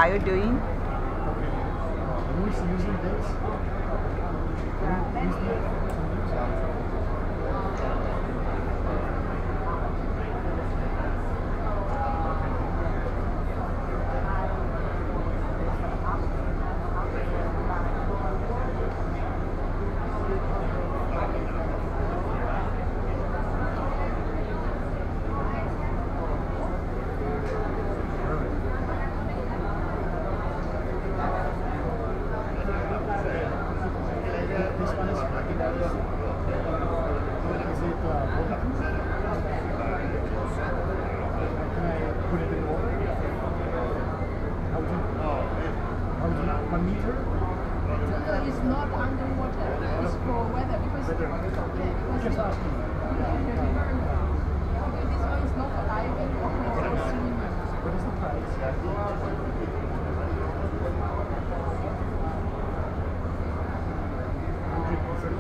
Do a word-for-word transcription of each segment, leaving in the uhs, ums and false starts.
are you doing? Okay. Who is using this? Who is the It's not underwater. It's for weather because weather? Yeah, Just asking. because this one is not for diving or for swimming. What is the price? Hundred pieces.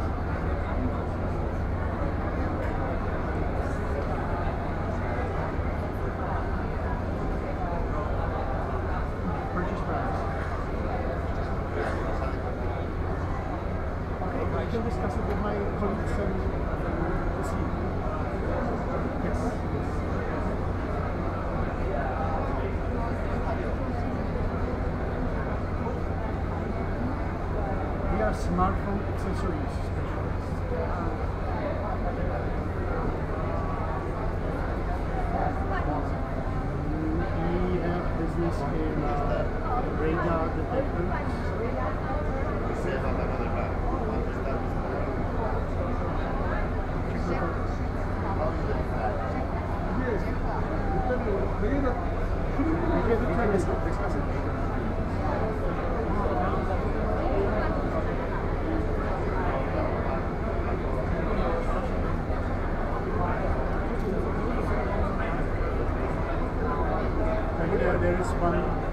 Purchase price. I can discuss it with my colleagues and uh, see. Yes, yes. We are smartphone accessories specialists. We have business in uh, radar detectors. There is one